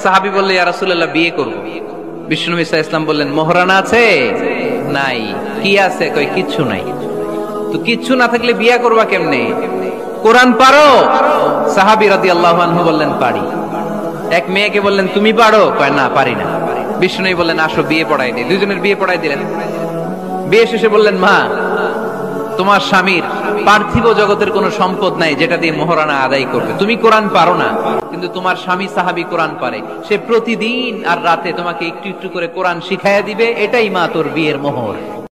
সাহাবী বলল, ইয়া রাসূলুল্লাহ বিয়ে করব। বিষ্ণু নবী সাল্লাল্লাহু আলাইহি ওয়াসাল্লাম বললেন, মোহরানা আছে? নাই। কি আছে? কই কিচ্ছু নাই। তো কিচ্ছু না থাকলে বিয়ে করবা কেমনে? কোরআন পারো? সাহাবী রাদিয়াল্লাহু আনহু বললেন, পারি। এক মেয়েকে বললেন, তুমি পারো? কয় না, পারি না। বিষ্ণু নবী বললেন, আসো বিয়ে পড়াই দিই। দুইজনের বিয়ে পড়াই দিলেন। বিয়ে শেষে বললেন, মা, তোমার স্বামীর পার্থিব জগতের কোনো সম্পদ নাই যেটা দিয়ে মোহরানা আদায় করবে। তুমি কোরআন পারো না, কিন্তু তোমার স্বামী সাহাবী কোরআন পারে। সে প্রতিদিন আর রাতে তোমাকে একটু একটু করে কোরআন শিখাইয়া দিবে। এটাই মা তোর বিয়ের মোহর।